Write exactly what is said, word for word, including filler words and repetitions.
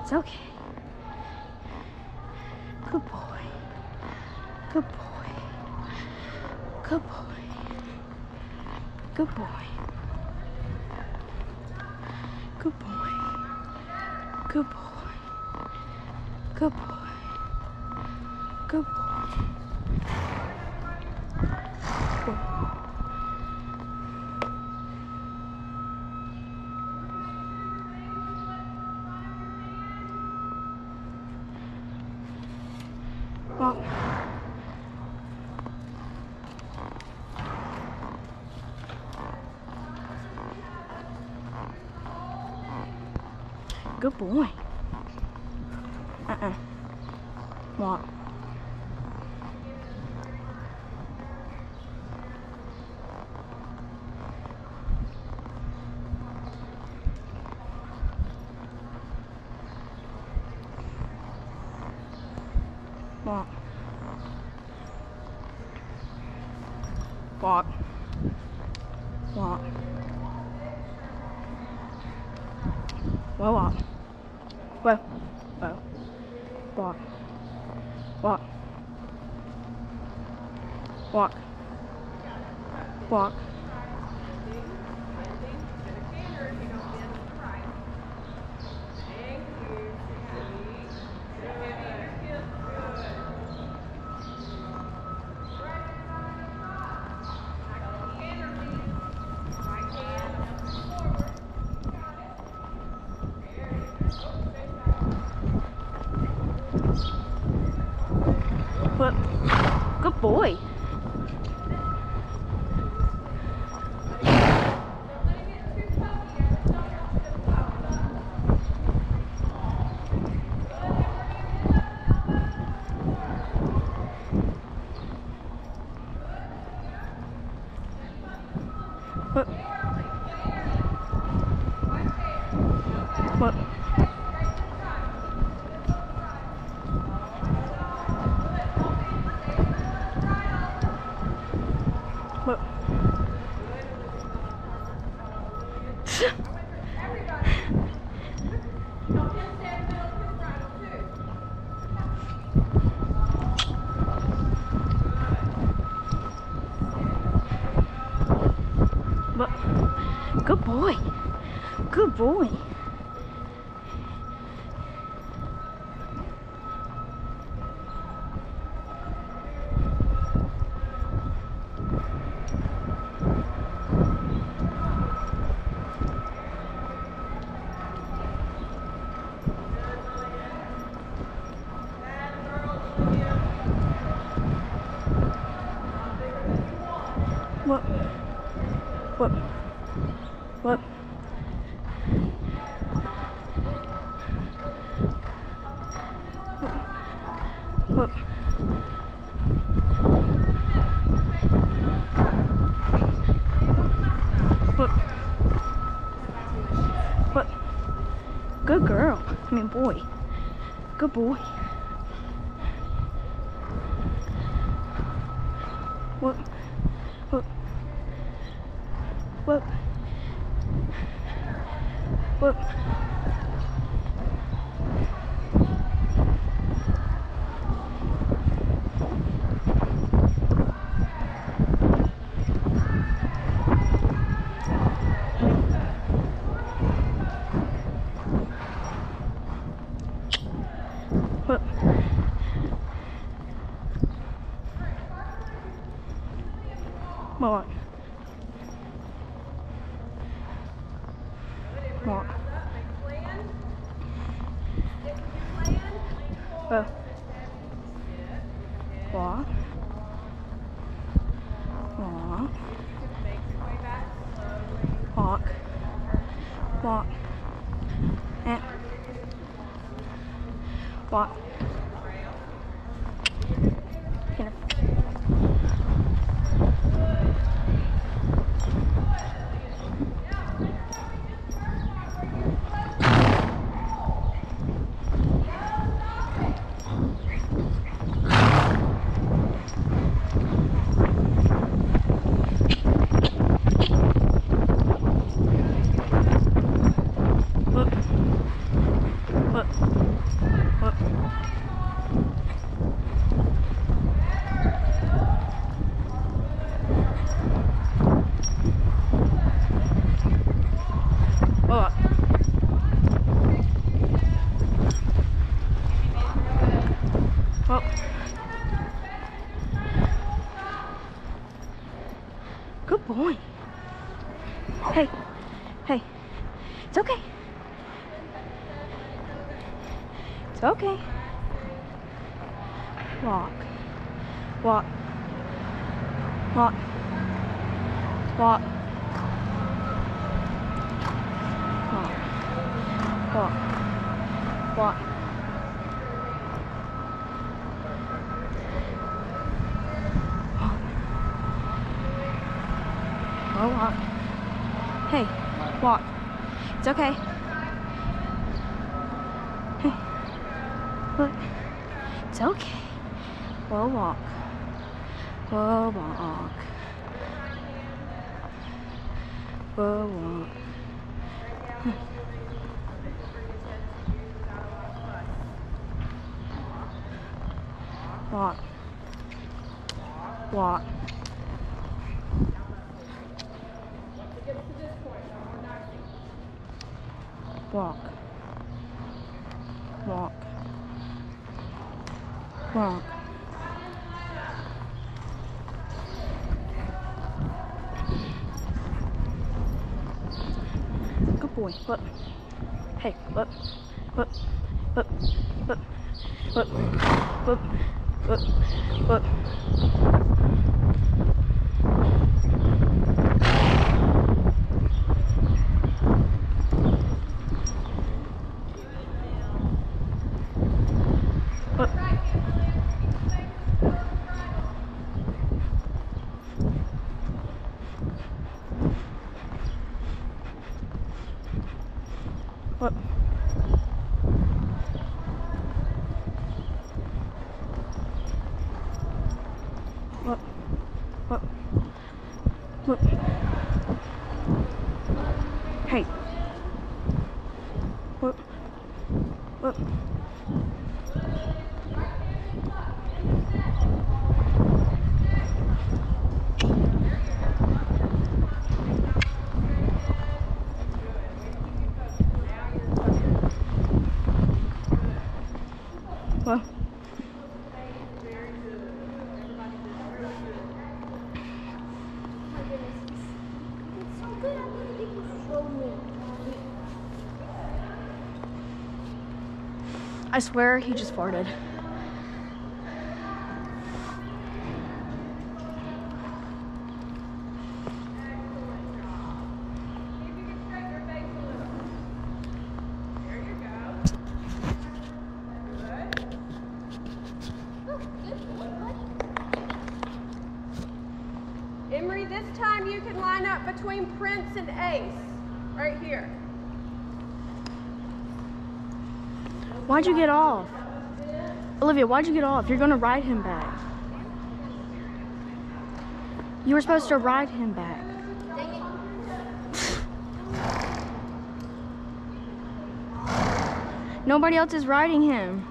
It's okay. Good boy. Good boy. Good boy. Good boy. Good boy. Good boy. Good boy. Good boy. Good. Well, good boy. Uh-uh. Walk. Walk. Walk. Walk. Well, walk. Well, well. Walk. Walk. Walk. Walk. Well, good boy. What? What? What? What? Good boy. Good boy. What? What? What? What? What? What? Good girl. I mean, boy. Good boy. What? What? What? What? What? What? What? Well. Walk. Walk. Walk. Walk. And walk. Here. Look. Look. Whoop. Whoa. Whoa. Good boy. Hey, hey, it's okay. It's okay. Walk, walk, walk, walk, walk, walk, walk. Go walk. Hey, walk. It's okay. Hey, look. It's okay. We'll walk. We'll walk. We'll walk. Hmm. Walk. Walk. Walk. Walk. Walk. Good boy. Look. Hey, look. Look. Look. Look. Look. Look. Look. Look. What? What? What? What? Hey. What? What? What? I swear he just farted. Emery, this time you can line up between Prince and Ace, right here. Why'd you get off? Olivia, why'd you get off? You're gonna ride him back. You were supposed to ride him back. Nobody else is riding him.